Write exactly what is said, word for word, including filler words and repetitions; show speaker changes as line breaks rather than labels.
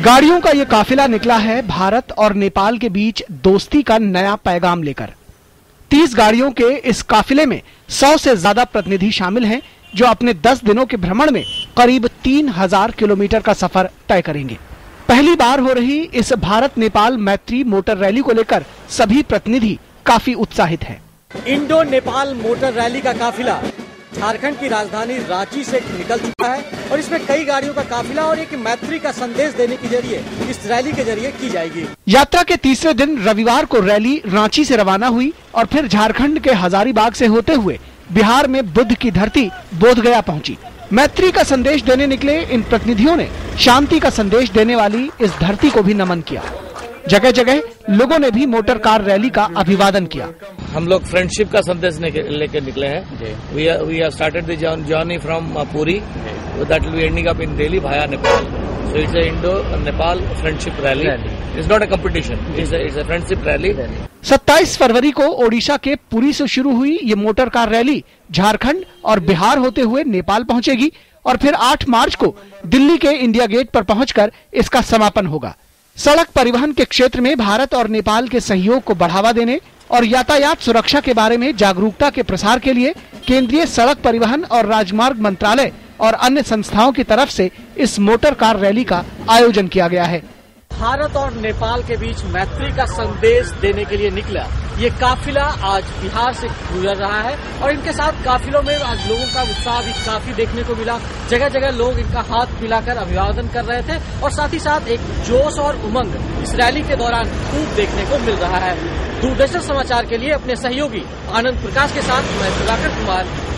गाड़ियों का ये काफिला निकला है भारत और नेपाल के बीच दोस्ती का नया पैगाम लेकर। तीस गाड़ियों के इस काफिले में सौ से ज्यादा प्रतिनिधि शामिल हैं, जो अपने दस दिनों के भ्रमण में करीब तीन हजार किलोमीटर का सफर तय करेंगे। पहली बार हो रही इस भारत नेपाल मैत्री मोटर रैली को लेकर सभी प्रतिनिधि काफी उत्साहित हैं।
इंडो नेपाल मोटर रैली का काफिला झारखंड की राजधानी रांची से निकल चुका है और इसमें कई गाड़ियों का काफिला और एक मैत्री का संदेश देने के जरिए इस रैली के जरिए की जाएगी।
यात्रा के तीसरे दिन रविवार को रैली रांची से रवाना हुई और फिर झारखंड के हजारीबाग से होते हुए बिहार में बुद्ध की धरती बोधगया पहुंची। मैत्री का संदेश देने निकले इन प्रतिनिधियों ने शांति का संदेश देने वाली इस धरती को भी नमन किया। जगह जगह लोगों ने भी मोटर कार रैली का अभिवादन किया।
हम लोग फ्रेंडशिप का संदेश लेकर निकले हैं। We we have started the journey from Puri, that will be ending up in Delhi via Nepal. So it's a Indo Nepal friendship rally. It's not a competition, it's it's a friendship rally.
सत्ताईस फरवरी को ओडिशा के पुरी से शुरू हुई ये मोटर कार रैली झारखंड और बिहार होते हुए नेपाल पहुंचेगी और फिर आठ मार्च को दिल्ली के इंडिया गेट पर पहुंचकर इसका समापन होगा। सड़क परिवहन के क्षेत्र में भारत और नेपाल के सहयोग को बढ़ावा देने और यातायात सुरक्षा के बारे में जागरूकता के प्रसार के लिए केंद्रीय सड़क परिवहन और राजमार्ग मंत्रालय और अन्य संस्थाओं की तरफ से इस मोटर कार रैली का आयोजन किया गया है।
भारत और नेपाल के बीच मैत्री का संदेश देने के लिए निकला ये काफिला आज बिहार से गुजर रहा है और इनके साथ काफिलों में आज लोगों का उत्साह भी काफी देखने को मिला। जगह जगह लोग इनका हाथ मिलाकर अभिवादन कर रहे थे और साथ ही साथ एक जोश और उमंग इस रैली के दौरान खूब देखने को मिल रहा है। दूरदर्शन समाचार के लिए अपने सहयोगी आनंद प्रकाश के साथ मैं सुधाकर कुमार,